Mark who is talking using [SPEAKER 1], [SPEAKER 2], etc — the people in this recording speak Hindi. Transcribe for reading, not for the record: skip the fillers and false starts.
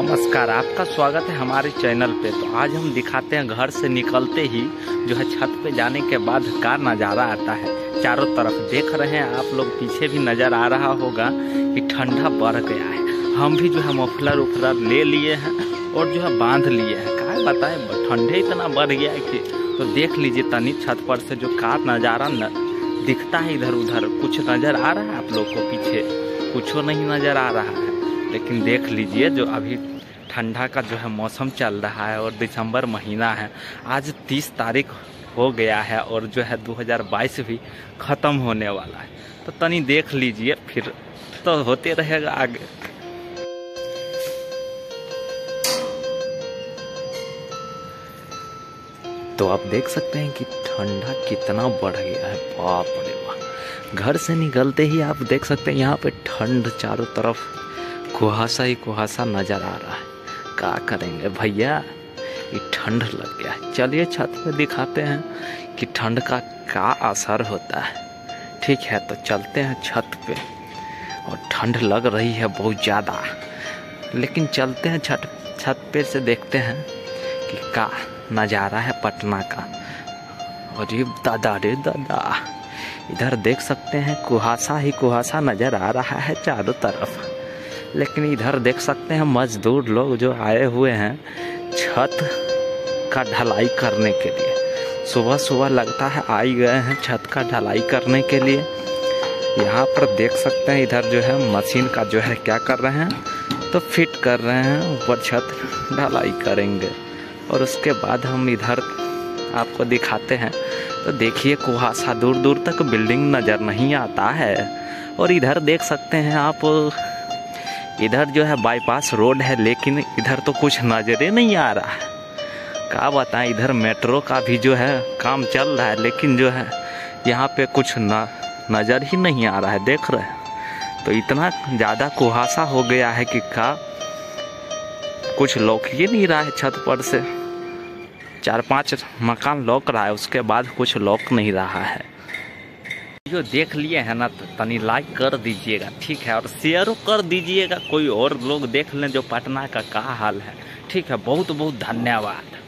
[SPEAKER 1] नमस्कार, आपका स्वागत है हमारे चैनल पे। तो आज हम दिखाते हैं घर से निकलते ही जो है छत पे जाने के बाद का नज़ारा आता है। चारों तरफ देख रहे हैं आप लोग, पीछे भी नज़र आ रहा होगा कि ठंडा बढ़ गया है। हम भी जो है मफलर उफलर ले लिए हैं और जो है बांध लिए हैं। क्या बताएं, ठंडे इतना बढ़ गया है कि तो देख लीजिए तनी छत पर से जो का नज़ारा दिखता है। इधर उधर कुछ नज़र आ रहा है आप लोग को? पीछे कुछ नहीं नज़र आ रहा है, लेकिन देख लीजिए जो अभी ठंडा का जो है मौसम चल रहा है और दिसंबर महीना है। आज 30 तारीख हो गया है और जो है 2022 भी ख़त्म होने वाला है। तो तनी देख लीजिए, फिर तो होते रहेगा आगे। तो आप देख सकते हैं कि ठंडा कितना बढ़ गया है। बाप रे वाह, घर से निकलते ही आप देख सकते हैं यहाँ पे ठंड, चारों तरफ कुहासा ही कुहासा नजर आ रहा है। क्या करेंगे भैया, ये ठंड लग गया है। चलिए छत पे दिखाते हैं कि ठंड का क्या असर होता है। ठीक है, तो चलते हैं छत पे। और ठंड लग रही है बहुत ज़्यादा, लेकिन चलते हैं छत पे से देखते हैं कि क्या नज़ारा है पटना का। अरे दादा रे दादा, इधर देख सकते हैं कुहासा ही कुहासा नज़र आ रहा है चारों तरफ। लेकिन इधर देख सकते हैं मजदूर लोग जो आए हुए हैं छत का ढलाई करने के लिए। सुबह सुबह लगता है आई गए हैं छत का ढलाई करने के लिए। यहाँ पर देख सकते हैं इधर जो है मशीन का जो है क्या कर रहे हैं, तो फिट कर रहे हैं, ऊपर छत ढलाई करेंगे। और उसके बाद हम इधर आपको दिखाते हैं। तो देखिए कुहासा, दूर दूर तक बिल्डिंग नज़र नहीं आता है। और इधर देख सकते हैं आप, इधर जो है बाईपास रोड है, लेकिन इधर तो कुछ नज़र नहीं आ रहा है। क्या बताएं, इधर मेट्रो का भी जो है काम चल रहा है, लेकिन जो है यहाँ पे कुछ नज़र ही नहीं आ रहा है। देख रहे हैं, तो इतना ज़्यादा कुहासा हो गया है कि का कुछ लौक ही नहीं रहा है। छत पर से 4-5 मकान लौक रहा है, उसके बाद कुछ लौक नहीं रहा है। जो देख लिए है ना, तो तनी लाइक कर दीजिएगा, ठीक है, और शेयर कर दीजिएगा, कोई और लोग देख लें जो पटना का क्या हाल है। ठीक है, बहुत बहुत धन्यवाद।